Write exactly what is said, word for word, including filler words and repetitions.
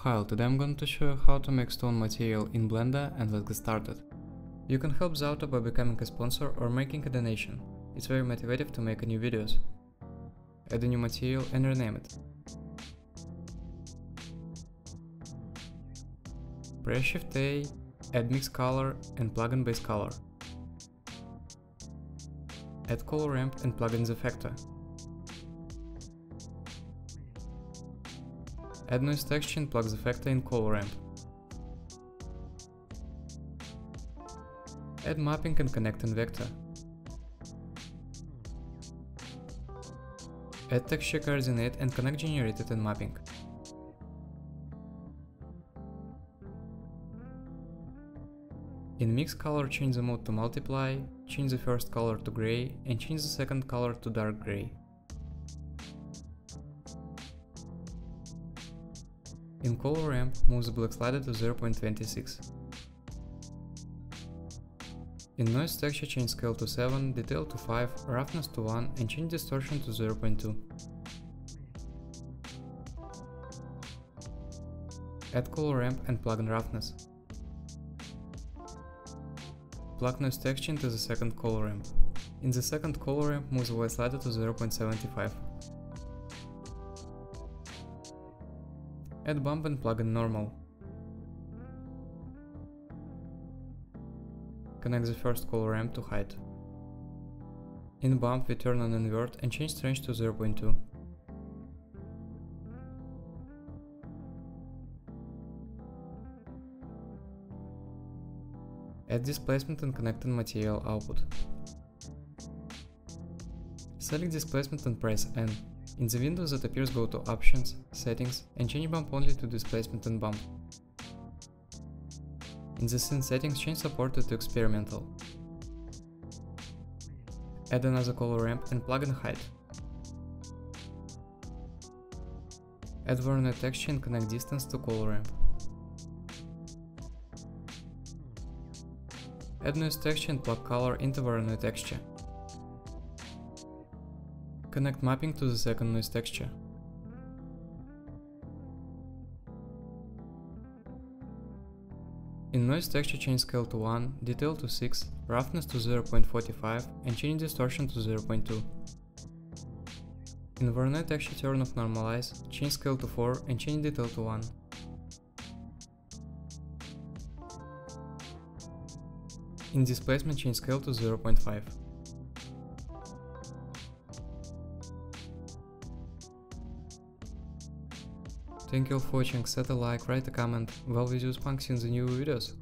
Hi, today I'm going to show you how to make stone material in Blender, and let's get started. You can help the author by becoming a sponsor or making a donation. It's very motivative to make new videos. Add a new material and rename it. Press Shift A, add mix color and plugin base color. Add color ramp and plugin the factor. Add noise texture and plug the factor in color ramp. Add mapping and connect in vector. Add texture coordinate and connect generated in mapping. In mix color, change the mode to multiply, change the first color to gray and change the second color to dark gray. In color ramp, move the black slider to zero point two six. In noise texture, change scale to seven, detail to five, roughness to one and change distortion to zero point two. Add color ramp and plug in roughness. Plug noise texture into the second color ramp. In the second color ramp, move the white slider to zero point seven five. Add bump and plug in normal. Connect the first color ramp to height. In bump, we turn on invert and change range to zero point two. Add displacement and connect in material output. Select displacement and press N. In the window that appears, go to Options, Settings and change bump only to displacement and bump. In the scene settings, change supported to experimental. Add another color ramp and plug in height. Add Voronoi texture and connect distance to color ramp. Add noise texture and plug color into Voronoi texture. Connect mapping to the second noise texture. In noise texture, change scale to one, detail to six, roughness to zero point four five and change distortion to zero point two. In Voronoi texture, turn off normalize, change scale to four and change detail to one. In displacement, change scale to zero point five. Thank you all for watching, set a like, write a comment, well with you, Spunks in the new videos.